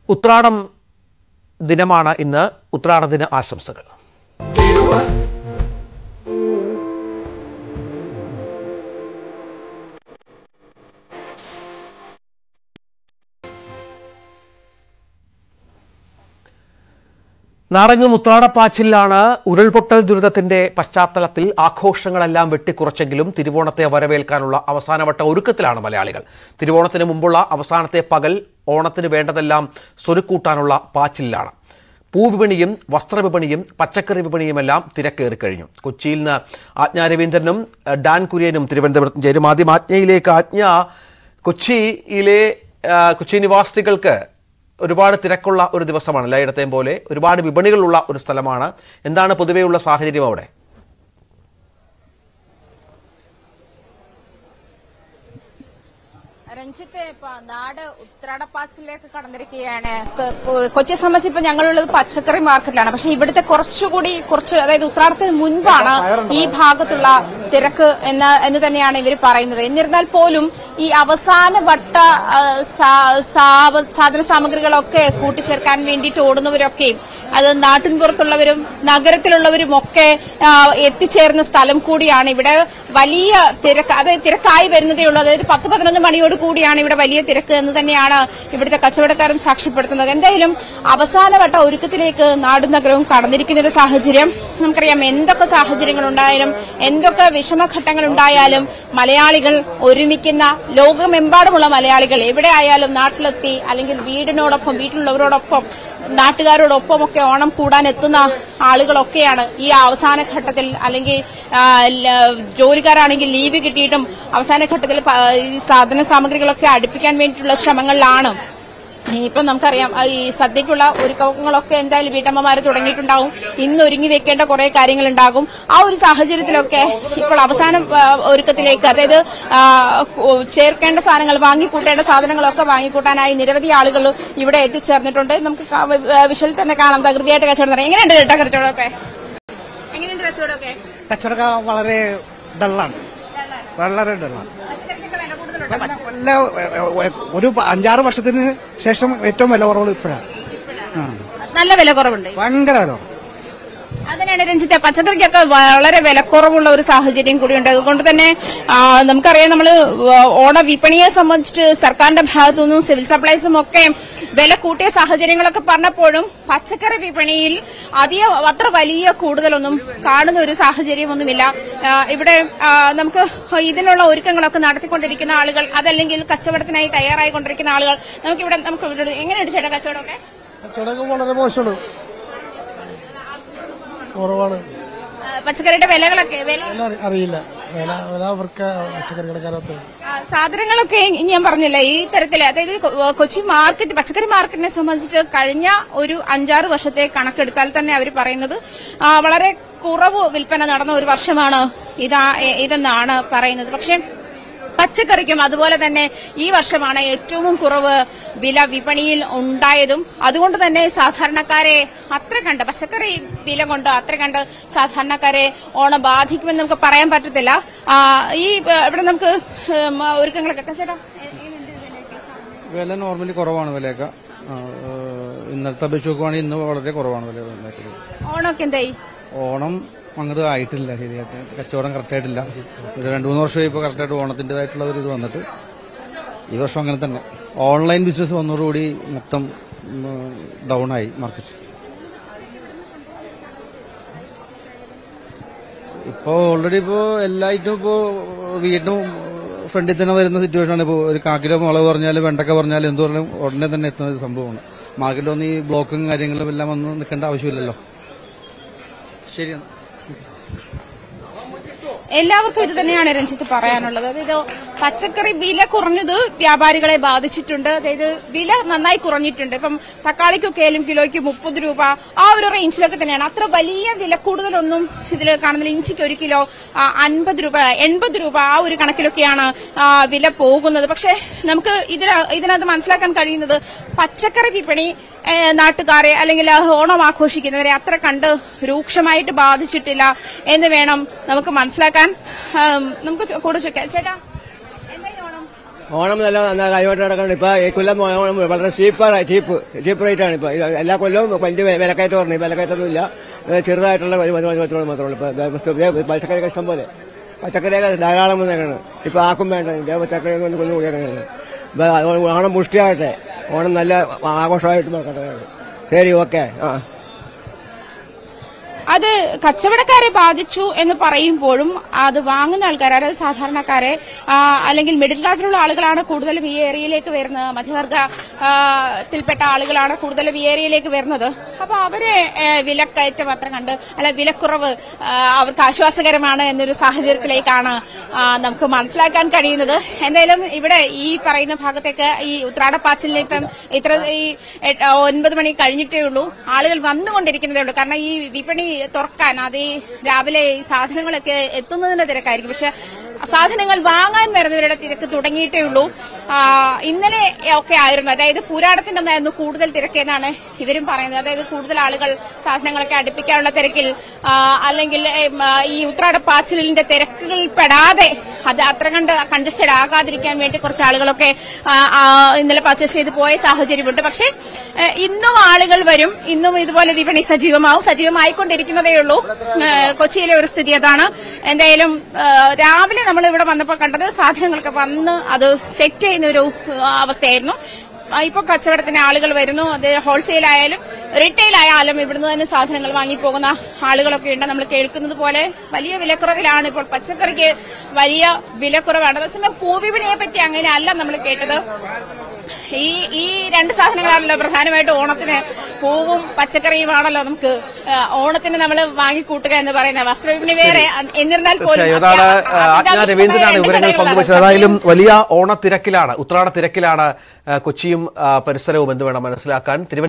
ഉത്രാടം ദിനമാണ് ഇന്ന്. ഉത്രാട ദിന ആശംസകൾ. നാടെങ്ങും ഉത്രാടപ്പാച്ചിലാണ്. ഉരുൾപൊട്ടൽ ദുരിതത്തിന്റെ പശ്ചാത്തലത്തിൽ ആഘോഷങ്ങളെല്ലാം വെട്ടിക്കുറച്ചെങ്കിലും തിരുവോണത്തെ വരവേൽക്കാനുള്ള അവസാനവട്ട ഒരുക്കത്തിലാണ് മലയാളികൾ. തിരുവോണത്തിന് മുമ്പുള്ള അവസാനത്തെ പകൽ ഓണത്തിന് വേണ്ടതെല്ലാം സ്വരുക്കൂട്ടാനുള്ള പാച്ചിലാണ്. പൂവിപണിയും വസ്ത്രവിപണിയും പച്ചക്കറി വിപണിയുമെല്ലാം തിരക്കേറിക്കഴിഞ്ഞു. കൊച്ചിയിൽ നിന്ന് ആജ്ഞ രവീന്ദ്രനും ഡാൻ കുര്യനും തിരുവനന്തപുരത്തും ചേരും. ആദ്യം ആജ്ഞയിലേക്ക്. ആജ്ഞ, കൊച്ചി നിവാസികൾക്ക് ഒരുപാട് തിരക്കുള്ള ഒരു ദിവസമാണ്. എല്ലായിടത്തെയും പോലെ ഒരുപാട് വിപണികളുള്ള ഒരു സ്ഥലമാണ്. എന്താണ് പൊതുവെയുള്ള സാഹചര്യം അവിടെ? രഞ്ജിത്ത്, നാട് ഉത്രാടപ്പാച്ചിലേക്ക് കടന്നിരിക്കുകയാണ്. കൊച്ചിയെ സംബന്ധിച്ച് ഇപ്പൊ ഞങ്ങളുള്ളത് പച്ചക്കറി മാർക്കറ്റിലാണ്. പക്ഷെ ഇവിടുത്തെ അതായത് ഉത്രാടത്തിന് മുൻപാണ് ഈ ഭാഗത്തുള്ള തിരക്ക് എന്ന് തന്നെയാണ് ഇവർ പറയുന്നത്. എന്നിരുന്നാൽ പോലും ഈ അവസാന വട്ട സാധന സാമഗ്രികളൊക്കെ കൂട്ടിച്ചേർക്കാൻ വേണ്ടിയിട്ട് ഓടുന്നവരൊക്കെയും അത് നാട്ടിൻപുറത്തുള്ളവരും നഗരത്തിലുള്ളവരും ഒക്കെ എത്തിച്ചേർന്ന സ്ഥലം കൂടിയാണ്. ഇവിടെ വലിയ തിരക്ക്, അതായത് തിരക്കായി വരുന്നതേ ഉള്ളൂ. അതായത് 10-11 മണിയോട് കൂടിയാണ് ഇവിടെ വലിയ തിരക്ക് എന്ന് തന്നെയാണ് ഇവിടുത്തെ കച്ചവടക്കാരൻ സാക്ഷ്യപ്പെടുത്തുന്നത്. എന്തായാലും അവസാനവട്ട ഒരുക്കത്തിലേക്ക് നാടും നഗരവും കടന്നിരിക്കുന്ന ഒരു സാഹചര്യം നമുക്കറിയാം. എന്തൊക്കെ സാഹചര്യങ്ങൾ ഉണ്ടായാലും, എന്തൊക്കെ വിഷമഘട്ടങ്ങൾ ഉണ്ടായാലും മലയാളികൾ ഒരുമിക്കുന്ന, ലോകമെമ്പാടുമുള്ള മലയാളികൾ എവിടെ ആയാലും നാട്ടിലെത്തി അല്ലെങ്കിൽ വീട്ടിലുള്ളവരോടൊപ്പം നാട്ടുകാരോടൊപ്പമൊക്കെ ഓണം കൂടാൻ എത്തുന്ന ആളുകളൊക്കെയാണ് ഈ അവസാന ഘട്ടത്തിൽ. അല്ലെങ്കിൽ ജോലിക്കാരാണെങ്കിൽ ലീവ് കിട്ടിയിട്ടും അവസാന ഘട്ടത്തിൽ സാധന സാമഗ്രികളൊക്കെ അടുപ്പിക്കാൻ വേണ്ടിയിട്ടുള്ള ശ്രമങ്ങളിലാണ്. ഇപ്പം നമുക്കറിയാം ഈ സദ്യക്കുള്ള ഒരുക്കങ്ങളൊക്കെ എന്തായാലും വീട്ടമ്മമാർ തുടങ്ങിയിട്ടുണ്ടാവും. ഇന്ന് ഒരുങ്ങി വെക്കേണ്ട കുറെ കാര്യങ്ങളുണ്ടാകും. ആ ഒരു സാഹചര്യത്തിലൊക്കെ ഇപ്പോൾ അവസാന ഒരുക്കത്തിലേക്ക്, അതായത് ചേർക്കേണ്ട സാധനങ്ങൾ, വാങ്ങിക്കൂട്ടേണ്ട സാധനങ്ങളൊക്കെ വാങ്ങിക്കൂട്ടാനായി നിരവധി ആളുകൾ ഇവിടെ എത്തിച്ചേർന്നിട്ടുണ്ട്. നമുക്ക് വിഷ്വൽ തന്നെ കാണാം. തകൃതിയായിട്ട് കച്ചവടം നടത്തും. എങ്ങനെയുണ്ട് ചേട്ടാ കച്ചവടമൊക്കെ? കച്ചവടമൊക്കെ വളരെ ഡള്ളാണ്, വളരെ ഡള്ളാണ്. ഒരു 5-6 വർഷത്തിന് ശേഷം ഏറ്റവും വില കുറവുകൾ ഇപ്പോഴാണ്. നല്ല വില കുറവുണ്ട്, ഭയങ്കര വില കുറവ്. അങ്ങനെയാണ് രഞ്ജിത്തെ. പച്ചക്കറിക്കൊക്കെ വളരെ വിലക്കുറവുള്ള ഒരു സാഹചര്യം കൂടിയുണ്ട്. അതുകൊണ്ട് തന്നെ നമുക്കറിയാം, നമ്മൾ ഓണ വിപണിയെ സംബന്ധിച്ച് സർക്കാരിന്റെ ഭാഗത്തുനിന്നും സിവിൽ സപ്ലൈസും ഒക്കെ വില കൂട്ടിയ സാഹചര്യങ്ങളൊക്കെ പറഞ്ഞപ്പോഴും പച്ചക്കറി വിപണിയിൽ അത്ര വലിയ കൂടുതലൊന്നും കാണുന്ന ഒരു സാഹചര്യമൊന്നുമില്ല. ഇവിടെ നമുക്ക് ഇതിനുള്ള ഒരുക്കങ്ങളൊക്കെ നടത്തിക്കൊണ്ടിരിക്കുന്ന ആളുകൾ, അതല്ലെങ്കിൽ കച്ചവടത്തിനായി തയ്യാറായിക്കൊണ്ടിരിക്കുന്ന ആളുകൾ, നമുക്ക് എങ്ങനെയുണ്ട് ചേട്ടാ കച്ചവടമൊക്കെ? കച്ചവടമൊക്കെ വളരെ മോശമാണ്, കുറവാണ്. പച്ചക്കറിയുടെ വിലകളൊക്കെ അറിയില്ല, അവർക്ക് സാധനങ്ങളൊക്കെ ഞാൻ പറഞ്ഞില്ല ഈ തരത്തില്. അതായത് കൊച്ചി മാർക്കറ്റ്, പച്ചക്കറി മാർക്കറ്റിനെ സംബന്ധിച്ചിട്ട് കഴിഞ്ഞ ഒരു 5-6 വർഷത്തെ കണക്കെടുത്താൽ തന്നെ അവർ പറയുന്നത് വളരെ കുറവ് വിൽപ്പന നടന്ന ഒരു വർഷമാണ് ഇതെന്നാണ് പറയുന്നത്. പക്ഷെ പച്ചക്കറിക്കും അതുപോലെ തന്നെ ഈ വർഷമാണ് ഏറ്റവും കുറവ് വില വിപണിയിൽ ഉണ്ടായതും. അതുകൊണ്ട് തന്നെ സാധാരണക്കാരെ അത്ര കണ്ട്, പച്ചക്കറി വില കൊണ്ട് അത്ര കണ്ട് സാധാരണക്കാരെ ഓണം ബാധിക്കുമെന്ന് നമുക്ക് പറയാൻ പറ്റത്തില്ല. ഇവിടെ നമുക്ക് ഒരുക്കങ്ങളൊക്കെ ചേട്ടാ വില നോർമലി കുറവാണ്. വിലയൊക്കെ ഇന്നത്തെ അപേക്ഷിച്ച് നോക്കുവാണെങ്കിൽ ഇന്ന് വളരെ കുറവാണ് വില. ഓണമൊക്കെ എന്തായി? ഓണം അങ്ങോട്ട് ആയിട്ടില്ല, ശരിയായിട്ട് കച്ചവടം കറക്റ്റായിട്ടില്ല. ഒരു 2-3 വർഷമായി ഇപ്പോൾ കറക്റ്റായിട്ട് ഓണത്തിൻ്റെതായിട്ടുള്ള ഒരു ഇത് വന്നിട്ട് ഈ വർഷം അങ്ങനെ തന്നെ. ഓൺലൈൻ ബിസിനസ് വന്നതോടുകൂടി മൊത്തം ഡൗൺ ആയി മാർക്കറ്റ്. ഇപ്പോൾ ഓൾറെഡി ഇപ്പോൾ എല്ലായിട്ടും ഇപ്പോൾ വീട്ടിനും ഫ്രണ്ടിൽ തന്നെ വരുന്ന സിറ്റുവേഷനാണ്. ഇപ്പോൾ ഒരു 1 കിലോ മുളക് പറഞ്ഞാലും വെണ്ടക്ക പറഞ്ഞാലും എന്ത് പറഞ്ഞാലും ഉടനെ തന്നെ എത്തുന്ന ഒരു സംഭവമാണ്. മാർക്കറ്റിലൊന്നും ഈ ബ്ലോക്കും കാര്യങ്ങളും എല്ലാം വന്ന് നിൽക്കേണ്ട ആവശ്യമില്ലല്ലോ. ശരിയാണ്. എല്ലാവർക്കും ഇത് തന്നെയാണ് രഞ്ജിത്ത് പറയാനുള്ളത്. അതായത് പച്ചക്കറി വില കുറഞ്ഞത് വ്യാപാരികളെ ബാധിച്ചിട്ടുണ്ട്. അതായത് വില നന്നായി കുറഞ്ഞിട്ടുണ്ട്. ഇപ്പം തക്കാളിക്കൊക്കെ കിലോയ്ക്ക് 30 രൂപ ആ ഒരു റേഞ്ചിലൊക്കെ തന്നെയാണ്. അത്ര വലിയ വില കൂടുതലൊന്നും ഇതിൽ കാണുന്നില്ല. ഇഞ്ചിക്ക് 1 കിലോ 50 രൂപ 80 രൂപ ആ ഒരു കണക്കിലൊക്കെയാണ് വില പോകുന്നത്. പക്ഷെ നമുക്ക് ഇതിനകത്ത് മനസ്സിലാക്കാൻ കഴിയുന്നത് പച്ചക്കറി വിപണി നാട്ടുകാരെ അല്ലെങ്കിൽ ഓണം ആഘോഷിക്കുന്നവരെ അത്ര കണ്ട് രൂക്ഷമായിട്ട് ബാധിച്ചിട്ടില്ല എന്ന് വേണം നമുക്ക് മനസ്സിലാക്കാൻ. നമുക്ക് കൂടെ ചോദിക്കാം ചേട്ടാ, എന്തായി ഓണം? ഓണം നല്ല കാര്യമായിട്ട് നടക്കുന്നുണ്ട്. ഇപ്പൊ ഈ കൊല്ലം ഓണം വളരെ ചീപ്പ് റേറ്റ് ആണ്. ഇപ്പൊ എല്ലാ കൊല്ലവും വലിയ വിലക്കയറ്റം പറഞ്ഞു. വിലക്കയറ്റമൊന്നുമില്ല, ചെറുതായിട്ടുള്ള മാത്രമേ ഇപ്പൊ പച്ചക്കറിയൊക്കെ ഇഷ്ടം പോലെ പച്ചക്കറിയൊക്കെ ധാരാളം വന്നേക്കാണ്. ഇപ്പൊ ആക്കും വേണ്ട പച്ചക്കറി കൊണ്ടുകൂടിയാണ്. ഓണം പുഷ്ടിയാകട്ടെ, ഓണം നല്ല ആഘോഷമായിട്ട് നടക്കട്ടെ. ശരി, ഓക്കെ. അത് കച്ചവടക്കാരെ ബാധിച്ചു എന്ന് പറയുമ്പോഴും അത് വാങ്ങുന്ന ആൾക്കാർ, അതായത് സാധാരണക്കാരെ അല്ലെങ്കിൽ മിഡിൽ ക്ലാസ്സിലുള്ള ആളുകളാണ് കൂടുതലും ഈ ഏരിയയിലേക്ക് വരുന്നത്. മധ്യവർഗത്തിൽപ്പെട്ട ആളുകളാണ് കൂടുതലും ഈ ഏരിയയിലേക്ക് വരുന്നത്. അപ്പൊ അവരെ വിലക്കയറ്റം അത്ര കണ്ട് അല്ല വിലക്കുറവ് അവർക്ക് ആശ്വാസകരമാണ് എന്നൊരു സാഹചര്യത്തിലേക്കാണ് നമുക്ക് മനസ്സിലാക്കാൻ കഴിയുന്നത്. എന്തായാലും ഇവിടെ ഈ പറയുന്ന ഭാഗത്തേക്ക് ഈ ഉത്രാടപ്പാച്ചിലിന് ഇപ്പം ഈ 9 മണി കഴിഞ്ഞിട്ടേ ഉള്ളൂ. ആളുകൾ വന്നുകൊണ്ടിരിക്കുന്നതേ ഉള്ളൂ. കാരണം ഈ വിപണി തുറക്കാൻ അത് രാവിലെ ഈ സാധനങ്ങളൊക്കെ എത്തുന്നതിന്റെ തിരക്കായിരിക്കും. പക്ഷെ സാധനങ്ങൾ വാങ്ങാൻ വരുന്നവരുടെ തിരക്ക് തുടങ്ങിയിട്ടേ ഉള്ളൂ. ഇന്നലെ ഒക്കെ ആയിരുന്നു, അതായത് പൂരാടത്തിന്റെ അന്നായിരുന്നു കൂടുതൽ തിരക്കെന്നാണ് ഇവരും പറയുന്നത്. അതായത് കൂടുതൽ ആളുകൾ സാധനങ്ങളൊക്കെ അടുപ്പിക്കാനുള്ള തിരക്കിൽ അല്ലെങ്കിൽ ഈ ഉത്രാടപ്പാച്ചിലിന്റെ തിരക്കുകൾ പെടാതെ അത് അത്ര കണ്ട് കൺജസ്റ്റഡ് ആകാതിരിക്കാൻ വേണ്ടി കുറച്ച് ആളുകളൊക്കെ ഇന്നലെ പർച്ചേസ് ചെയ്ത് പോയ സാഹചര്യമുണ്ട്. പക്ഷെ ഇന്നും ആളുകൾ വരും, ഇന്നും ഇതുപോലെ വിപണി സജീവമായിക്കൊണ്ടിരിക്കുന്നതേ ഉള്ളൂ. കൊച്ചിയിലെ ഒരു സ്ഥിതി അതാണ്. എന്തായാലും രാവിലെ നമ്മൾ ഇവിടെ വന്നപ്പോൾ കണ്ടത് സാധനങ്ങളൊക്കെ വന്ന് അത് സെറ്റ് ചെയ്യുന്ന ഒരു അവസ്ഥയായിരുന്നു. ഇപ്പൊ കച്ചവടത്തിന് ആളുകൾ വരുന്നു. അത് ഹോൾസെയിൽ ആയാലും റീറ്റെയിൽ ആയാലും ഇവിടുന്ന് തന്നെ സാധനങ്ങൾ വാങ്ങിപ്പോകുന്ന ആളുകളൊക്കെ ഉണ്ട്. നമ്മൾ കേൾക്കുന്നത് പോലെ വലിയ വിലക്കുറവിലാണ് ഇപ്പോൾ. പച്ചക്കറിക്ക് വലിയ വിലക്കുറവാണ്. അതേസമയം പൂവിപണിയെ പറ്റി അങ്ങനെയല്ല നമ്മൾ കേട്ടത്. ഈ രണ്ട് സാധനങ്ങളാണല്ലോ പ്രധാനമായിട്ട് ഓണത്തിന്, പൂവും പച്ചക്കറിയുമാണല്ലോ നമുക്ക് ഓണത്തിന് നമ്മൾ വാങ്ങിക്കൂട്ടുക എന്ന് പറയുന്നത്. വസ്ത്രവിപണി വേറെ, എന്നിരുന്നാൽ പോലും രവീന്ദ്രനാണ് വിവരങ്ങൾ പങ്കുവച്ചത്. ഏതായാലും വലിയ ഓണത്തിരക്കിലാണ്, ഉത്രാട തിരക്കിലാണ് കൊച്ചിയും പരിസരവും എന്ന് വേണം മനസ്സിലാക്കാൻ.